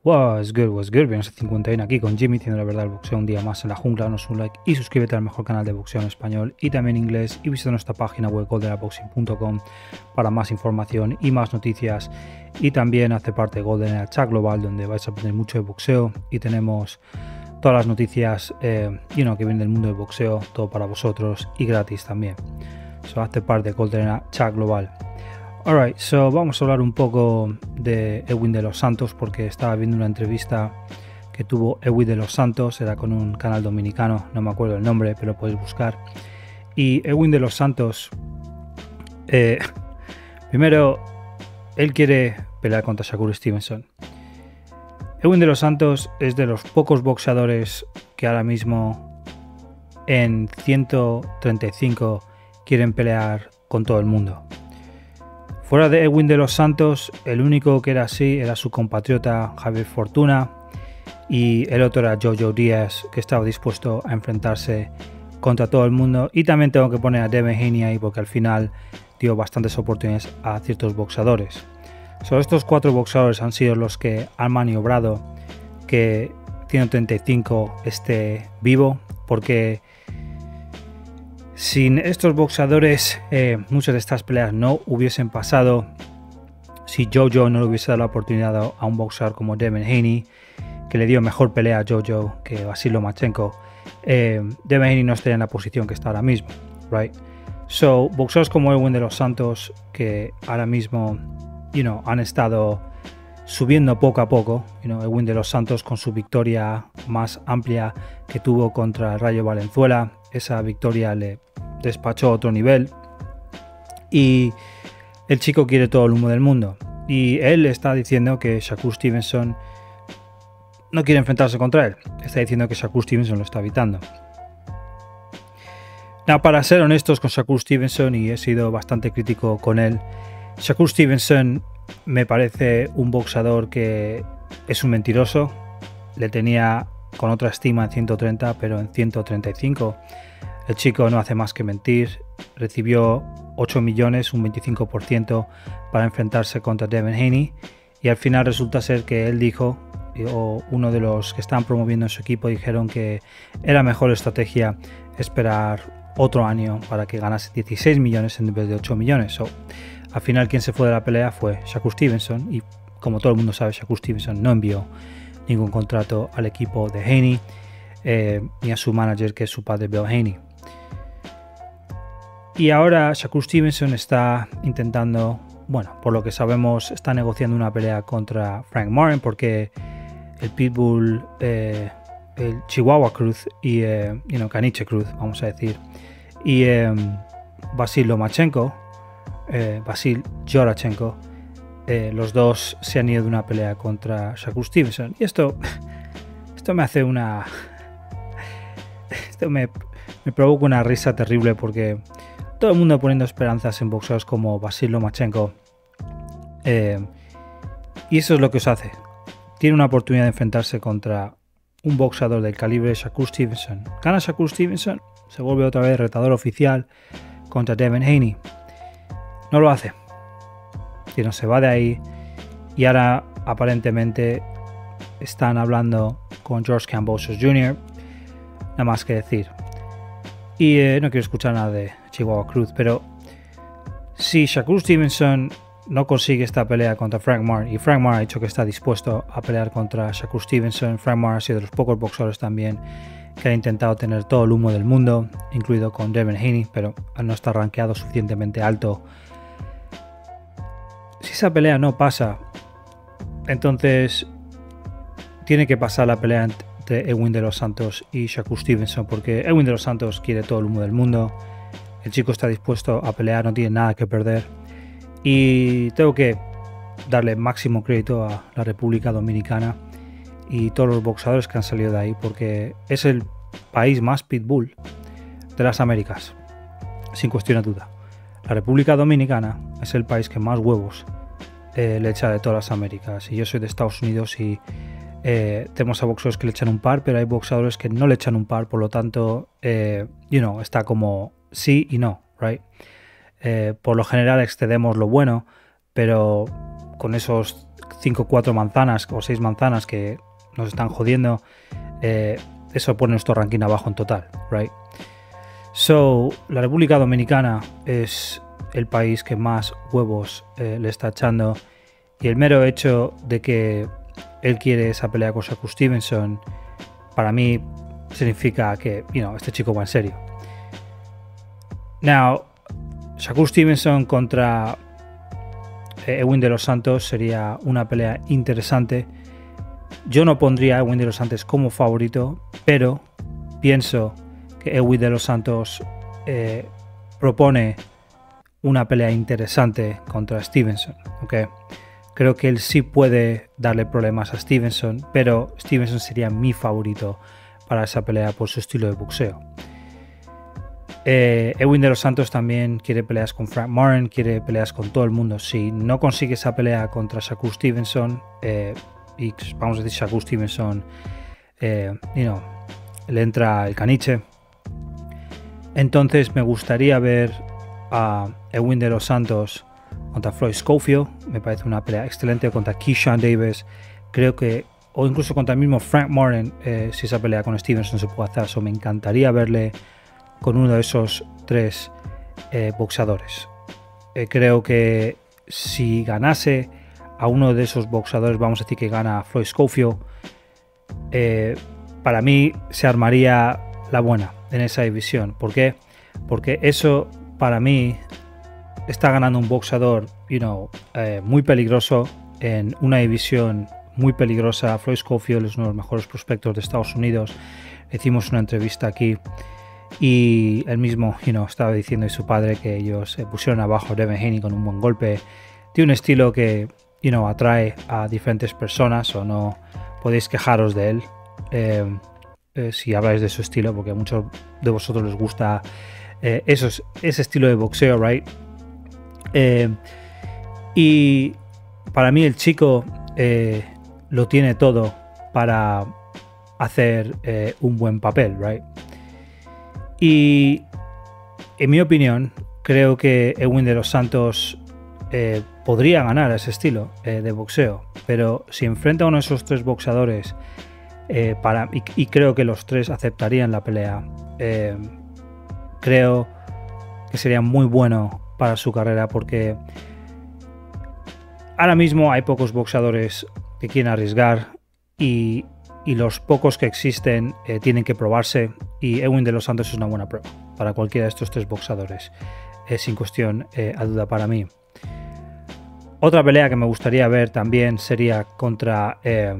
What's good, Bienvenidos a 51 aquí con Jimmy, diciendo la verdad del boxeo un día más en la jungla. Danos un like y suscríbete al mejor canal de boxeo en español y también en inglés, y visita nuestra página web goldenaboxing.com para más información y más noticias, y también hace parte de Golden Era Chat Global, donde vais a aprender mucho de boxeo y tenemos todas las noticias que vienen del mundo del boxeo, todo para vosotros y gratis también. Hace parte de Golden Era Chat Global. Alright, vamos a hablar un poco de Edwin de los Santos, porque estaba viendo una entrevista que tuvo Edwin de los Santos, era con un canal dominicano, no me acuerdo el nombre, pero lo podéis buscar. Y Edwin de los Santos, primero, él quiere pelear contra Shakur Stevenson. Edwin de los Santos es de los pocos boxeadores que ahora mismo en 135 quieren pelear con todo el mundo. Fuera de Edwin de los Santos, el único que era así era su compatriota Javier Fortuna, y el otro era Jojo Díaz, que estaba dispuesto a enfrentarse contra todo el mundo. Y también tengo que poner a Devin Haney ahí, porque al final dio bastantes oportunidades a ciertos boxeadores. Estos 4 boxeadores han sido los que han maniobrado que 135 esté vivo, porque sin estos boxeadores muchas de estas peleas no hubiesen pasado. Si Jojo no le hubiese dado la oportunidad a un boxeador como Devin Haney, que le dio mejor pelea a Jojo que Vasil Lomachenko, Devin Haney no estaría en la posición que está ahora mismo, right? Boxeadores como Edwin de los Santos, que ahora mismo han estado subiendo poco a poco. Edwin de los Santos, con su victoria más amplia que tuvo contra el Rayo Valenzuela, esa victoria le despachó a otro nivel, y el chico quiere todo el humo del mundo, y él está diciendo que Shakur Stevenson no quiere enfrentarse contra él. Está diciendo que Shakur Stevenson lo está evitando. Para ser honestos con Shakur Stevenson, y he sido bastante crítico con él, Shakur Stevenson me parece un boxeador que es un mentiroso. Le tenía con otra estima en 130, pero en 135 el chico no hace más que mentir. Recibió 8 millones, un 25%, para enfrentarse contra Devin Haney, y al final resulta ser que él dijo, o uno de los que están promoviendo en su equipo dijeron, que era mejor estrategia esperar otro año para que ganase 16 millones en vez de 8 millones. Al final, quien se fue de la pelea fue Shakur Stevenson, y como todo el mundo sabe, Shakur Stevenson no envió ningún contrato al equipo de Haney, ni a su manager, que es su padre, Bill Haney. Y ahora Shakur Stevenson está intentando, por lo que sabemos, está negociando una pelea contra Frank Martin, porque el Pitbull, el Chihuahua Cruz y Caniche Cruz, vamos a decir, y Vasil Lomachenko, Vasil Yorachenko, los dos se han ido de una pelea contra Shakur Stevenson. Y esto me hace esto me provoca una risa terrible, porque todo el mundo poniendo esperanzas en boxeadores como Vasil Lomachenko, y eso es lo que os hace. Tiene una oportunidad de enfrentarse contra un boxeador del calibre de Shakur Stevenson. Gana Shakur Stevenson, se vuelve otra vez retador oficial contra Devin Haney. No lo hace. Se va de ahí, y ahora aparentemente están hablando con George Kambosos Jr. Nada más que decir. Y no quiero escuchar nada de Chihuahua Cruz, pero si Shakur Stevenson no consigue esta pelea contra Frank Martin, y Frank Martin ha dicho que está dispuesto a pelear contra Shakur Stevenson, Frank Martin ha sido de los pocos boxeadores también que ha intentado tener todo el humo del mundo, incluido con Devin Haney, pero no está rankeado suficientemente alto. Si esa pelea no pasa, entonces tiene que pasar la pelea entre Edwin de los Santos y Shakur Stevenson, porque Edwin de los Santos quiere todo el humo del mundo. El chico está dispuesto a pelear, no tiene nada que perder. Y tengo que darle máximo crédito a la República Dominicana y todos los boxeadores que han salido de ahí, porque es el país más pitbull de las Américas, sin cuestión de duda. La República Dominicana es el país que más huevos le echa de todas las Américas. Y yo soy de Estados Unidos, y tenemos a boxeadores que le echan un par, pero hay boxeadores que no le echan un par. Por lo tanto, está como sí y no, right? Por lo general excedemos lo bueno, pero con esos 5 o 4 manzanas o 6 manzanas que nos están jodiendo, eso pone nuestro ranking abajo en total, right? So, la República Dominicana es el país que más huevos le está echando, y el mero hecho de que él quiere esa pelea con Shakur Stevenson, para mí significa que, este chico va en serio. Now, Shakur Stevenson contra Edwin de los Santos sería una pelea interesante. Yo no pondría a Edwin de los Santos como favorito, pero pienso que Edwin de los Santos propone una pelea interesante contra Stevenson, ¿okay? Creo que él sí puede darle problemas a Stevenson, pero Stevenson sería mi favorito para esa pelea por su estilo de boxeo. Edwin de los Santos también quiere peleas con Frank Martin, quiere peleas con todo el mundo. Si no consigue esa pelea contra Shakur Stevenson, y vamos a decir Shakur Stevenson, le entra el caniche, entonces me gustaría ver a Edwin de los Santos contra Floyd Schofield. Me parece una pelea excelente. Contra Keyshawn Davis, creo que, o incluso contra el mismo Frank Martin, si esa pelea con Stevenson se puede hacer. Me encantaría verle con uno de esos 3 boxeadores. Creo que si ganase a uno de esos boxeadores, vamos a decir que gana Floyd Schofield, para mí se armaría la buena en esa división. ¿Por qué? Porque eso, para mí, está ganando un boxeador muy peligroso en una división muy peligrosa. Floyd Schofield es uno de los mejores prospectos de Estados Unidos. Hicimos una entrevista aquí y él mismo estaba diciendo, y su padre, que ellos pusieron abajo a Devin Haney con un buen golpe. Tiene un estilo que atrae a diferentes personas, o no podéis quejaros de él si habláis de su estilo, porque a muchos de vosotros les gusta ese estilo de boxeo, right? Y para mí el chico lo tiene todo para hacer un buen papel, right? Y en mi opinión, creo que Edwin de los Santos podría ganar ese estilo de boxeo, pero si enfrenta a uno de esos 3 boxeadores, y creo que los 3 aceptarían la pelea, creo que sería muy bueno para su carrera, porque ahora mismo hay pocos boxeadores que quieren arriesgar, y los pocos que existen tienen que probarse, y Edwin de los Santos es una buena prueba para cualquiera de estos 3 boxeadores, sin cuestión a duda para mí. Otra pelea que me gustaría ver también sería contra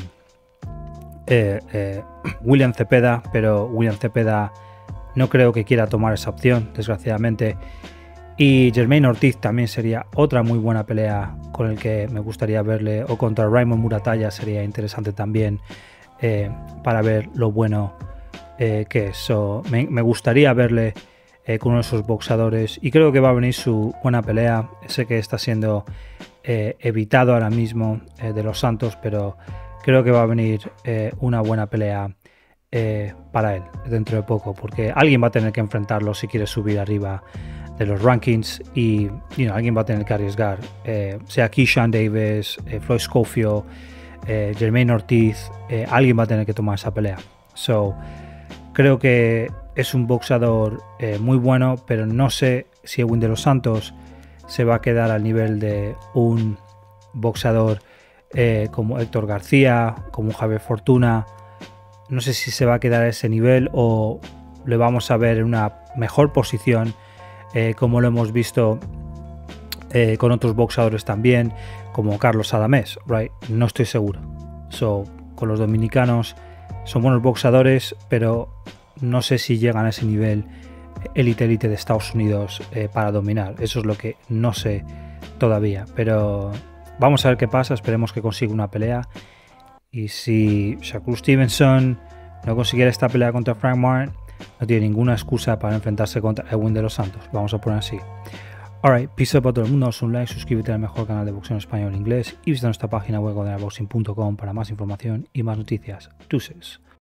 William Zepeda, pero William Zepeda no creo que quiera tomar esa opción, desgraciadamente. Y Jermaine Ortiz también sería otra muy buena pelea con el que me gustaría verle, o contra Raymond Muratalla sería interesante también, para ver lo bueno que es. Me gustaría verle con uno de esos boxeadores, y creo que va a venir su buena pelea. Sé que está siendo evitado ahora mismo de los Santos, pero creo que va a venir una buena pelea para él dentro de poco, porque alguien va a tener que enfrentarlo si quiere subir arriba de los rankings, y alguien va a tener que arriesgar, sea Keyshawn Davis, Floyd Schofield, Jermaine Ortiz, alguien va a tener que tomar esa pelea. Creo que es un boxeador muy bueno, pero no sé si Edwin de los Santos se va a quedar al nivel de un boxeador como Héctor García, como Javier Fortuna. No sé si se va a quedar a ese nivel, o le vamos a ver en una mejor posición, como lo hemos visto con otros boxeadores también, como Carlos Adamés, right? No estoy seguro. Con los dominicanos son buenos boxeadores, pero no sé si llegan a ese nivel élite de Estados Unidos para dominar. Eso es lo que no sé todavía, pero vamos a ver qué pasa. Esperemos que consiga una pelea, y si Shakur Stevenson no consiguiera esta pelea contra Frank Martin, no tiene ninguna excusa para enfrentarse contra Edwin de los Santos. Vamos a poner así. Alright, peace up a todo el mundo, un like, suscríbete al mejor canal de boxeo en español e inglés, y visita nuestra página web godenalboxing.com para más información y más noticias. Deuces.